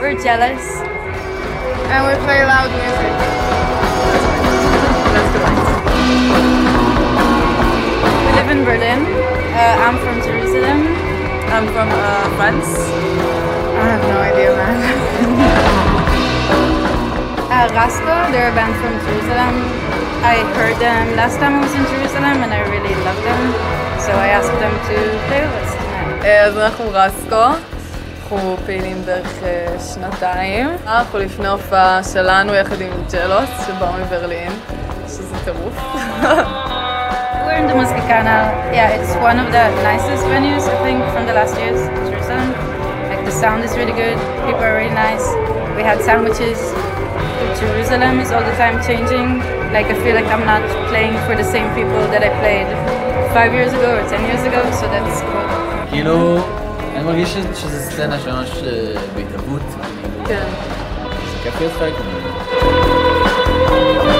We're jealous. And we play loud music. That's good. We live in Berlin. I'm from Jerusalem. I'm from France. I have no idea, man. Rasko, they're a band from Jerusalem. I heard them last time I was in Jerusalem and I really loved them. So I asked them to play with us tonight. אז אנחנו רסקו. אנחנו פעילים דרך שנתיים. אנחנו לפני הופעה שלנו יחד עם ג'לוס שבאו מברלין, שזה טירוף. We're in the Musikana. Yeah, it's one of the nicest venues I think from the last years in Jerusalem. Like the sound is really good, people are really nice. We had sandwiches. Jerusalem is all the time changing. Like I feel like I'm not playing for the same people that I played 5 years ago or 10 years ago, so that's cool. כאילו, אני מרגיש שזו סצנה שממש בהתהוות. כן. זה כיף להיות חלק ממנו.